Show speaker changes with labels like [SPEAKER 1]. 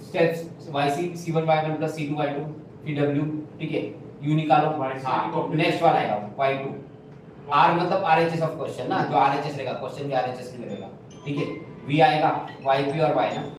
[SPEAKER 1] Steps yc c1 y1 plus c2 y2 फिर w, ठीक है, u निकालो। हाँ, नेक्स्ट वाला आएगा y2, r मतलब RHS ऑफ क्वेश्चन ना, जो RHS रहेगा क्वेश्चन भी RHS में रहेगा, ठीक है। v आएगा yp और y ना,